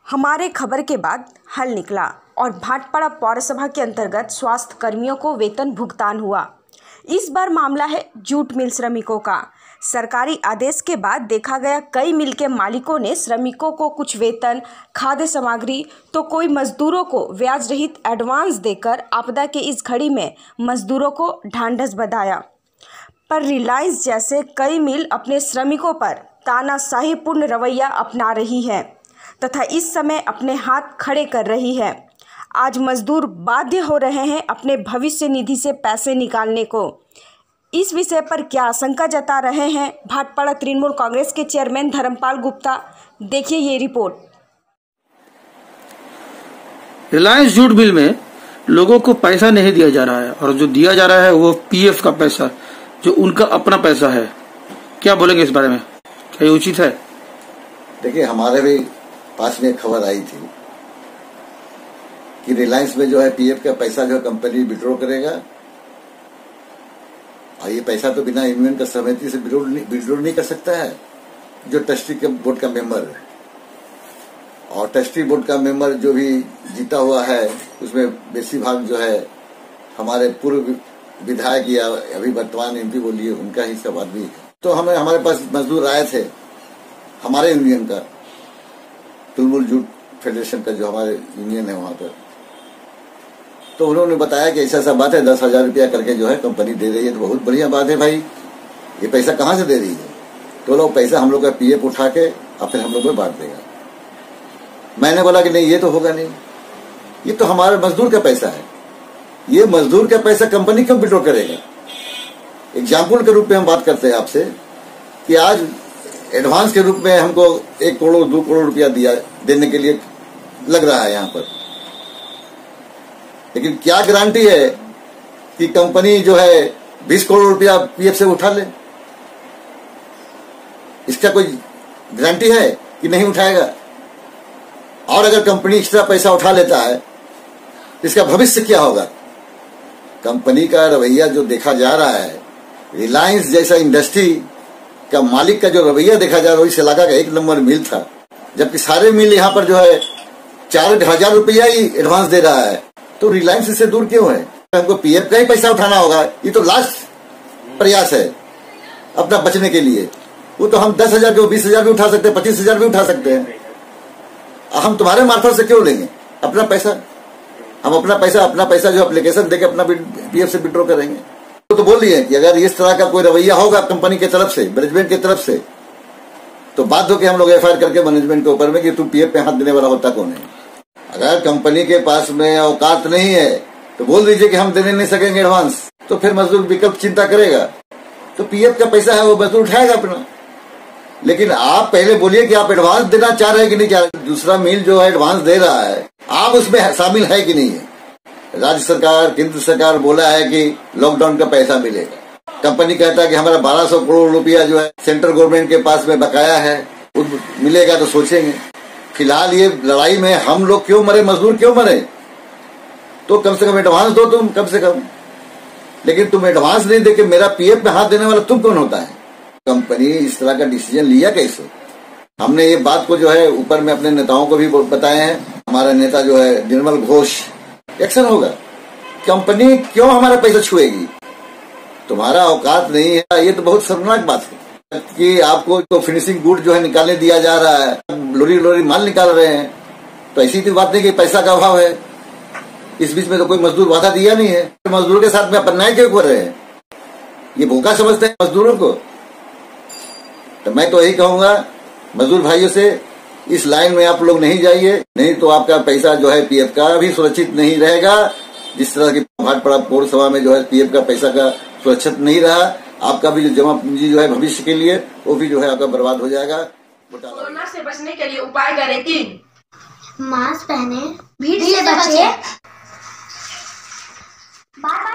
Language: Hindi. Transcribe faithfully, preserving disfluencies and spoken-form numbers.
हमारे खबर के बाद हल निकला और भाटपाड़ा पौरसभा के अंतर्गत स्वास्थ्य कर्मियों को वेतन भुगतान हुआ। इस बार मामला है जूट मिल श्रमिकों का। सरकारी आदेश के बाद देखा गया कई मिल के मालिकों ने श्रमिकों को कुछ वेतन, खाद्य सामग्री तो कोई मजदूरों को ब्याज रहित एडवांस देकर आपदा के इस घड़ी में मजदूरों को ढांढस बंधाया। पर रिलायंस जैसे कई मिल अपने श्रमिकों पर तानाशाहीपूर्ण रवैया अपना रही है तथा इस समय अपने हाथ खड़े कर रही है। आज मजदूर बाध्य हो रहे हैं अपने भविष्य निधि से पैसे निकालने को। इस विषय पर क्या आशंका जता रहे हैं भाटपाड़ा तृणमूल कांग्रेस के चेयरमैन धर्मपाल गुप्ता, देखिए ये रिपोर्ट। रिलायंस जूट मिल में लोगों को पैसा नहीं दिया जा रहा है और जो दिया जा रहा है वो पीएफ का पैसा, जो उनका अपना पैसा है। क्या बोलेंगे इस बारे में, क्या ये उचित है? देखिए, हमारे भी पास में एक खबर आई थी कि रिलायंस में जो है पीएफ का पैसा जो है कंपनी विड्रॉ करेगा और ये पैसा तो बिना यूनियन का सहमति से विड्रॉ नहीं कर सकता है। जो ट्रस्टी बोर्ड का मेंबर है और ट्रस्टी बोर्ड का मेंबर जो भी जीता हुआ है उसमें बेसी भाग जो है हमारे पूर्व विधायक या अभी वर्तमान एमपी बोलिए उनका ही सब आदमी है। तो हमें हमारे पास मजदूर आए थे हमारे यूनियन का, तृणमूल जूट फेडरेशन का जो हमारे यूनियन है वहां पर, तो उन्होंने बताया कि ऐसा ऐसा बात है, दस हजार रुपया करके जो है कंपनी दे रही है। तो बहुत बढ़िया बात है भाई, ये पैसा कहाँ से दे रही है? तो लोग पैसा हम लोग का पीएफ उठा के और फिर हम लोग को बांट देगा। मैंने बोला कि नहीं, ये तो होगा नहीं, ये तो हमारे मजदूर का पैसा है, ये मजदूर का पैसा कंपनी कब विड्रॉ करेगा? एग्जाम्पल के रूप में हम बात करते हैं आपसे कि आज एडवांस के रूप में हमको एक करोड़ दो करोड़ रुपया दिया देने के लिए लग रहा है यहाँ पर, लेकिन क्या गारंटी है कि कंपनी जो है बीस करोड़ रुपया पीएफ से उठा ले? इसका कोई गारंटी है कि नहीं उठाएगा? और अगर कंपनी एक्स्ट्रा पैसा उठा लेता है तो इसका भविष्य क्या होगा? कंपनी का रवैया जो देखा जा रहा है, रिलायंस जैसा इंडस्ट्री का मालिक का जो रवैया देखा जा रहा है, इस इलाका का एक नंबर मिल था, जबकि सारे मिल यहाँ पर जो है चार हजार रुपया ही एडवांस दे रहा है। तो रिलायंस इससे दूर क्यों है? हमको पीएफ का ही पैसा उठाना होगा, ये तो लास्ट प्रयास है अपना बचने के लिए। वो तो हम दस हजार के बीस हजार भी उठा सकते हैं, पच्चीस हजार भी उठा सकते हैं। हम तुम्हारे मार्फत से क्यों लेंगे अपना पैसा? हम अपना पैसा अपना पैसा जो एप्लीकेशन देके अपना पीएफ से विड्रॉ करेंगे। तो, तो बोल रही है कि अगर इस तरह का कोई रवैया होगा कंपनी की तरफ से, मैनेजमेंट की तरफ से, तो बात हो कि हम लोग एफ आई आर करके मैनेजमेंट के ऊपर में कि तुम पीएफ पे हाथ देने वाला होता कौन है। अगर कंपनी के पास में औकात नहीं है तो बोल दीजिए कि हम देने नहीं सकेंगे एडवांस, तो फिर मजदूर विकल्प चिंता करेगा, तो पीएफ का पैसा है वो मजदूर उठाएगा अपना। लेकिन आप पहले बोलिए कि आप एडवांस देना चाह रहे हैं कि नहीं चाह रहे। दूसरा मिल जो है एडवांस दे रहा है, आप उसमें शामिल है कि नहीं है? राज्य सरकार, केंद्र सरकार बोला है कि लॉकडाउन का पैसा मिलेगा। कंपनी कहता है कि हमारा बारह सौ करोड़ रुपया जो है सेंट्रल गवर्नमेंट के पास में बकाया है, मिलेगा तो सोचेंगे। फिलहाल ये लड़ाई में हम लोग क्यों मरे, मजदूर क्यों मरे? तो कम से कम एडवांस दो तुम, कम से कम। लेकिन तुम एडवांस नहीं देके मेरा पीएफ में हाथ देने वाला तुम कौन होता है? कंपनी इस तरह का डिसीजन लिया कैसे? हमने ये बात को जो है ऊपर में अपने नेताओं को भी बताए हैं। हमारा नेता जो है निर्मल घोष, एक्शन होगा। कंपनी क्यों हमारा पैसा छुएगी? तुम्हारा औकात नहीं है, ये तो बहुत शर्मनाक बात है कि आपको तो फिनिशिंग गुड जो है निकालने दिया जा रहा है, लोरी लोरी माल निकाल रहे हैं। तो ऐसी तो बात नहीं कि पैसा का अभाव है। इस बीच में तो कोई मजदूर वादा दिया नहीं है। मजदूरों के साथ में अपन न्याय क्यों कर रहे हैं? ये भूखा समझते हैं मजदूरों को। तो मैं तो यही कहूंगा मजदूर भाइयों से, इस लाइन में आप लोग नहीं जाइए, नहीं तो आपका पैसा जो है पीएफ का भी सुरक्षित नहीं रहेगा। जिस तरह की भाटपाड़ा पौरसभा में जो है पीएफ का पैसा का सुरक्षित नहीं रहा, आपका भी जो जमा पूंजी जो है भविष्य के लिए वो भी जो है आपका बर्बाद हो जाएगा। कोरोना से बचने के लिए उपाय करें कि मास्क पहने, भीड़ से बचे।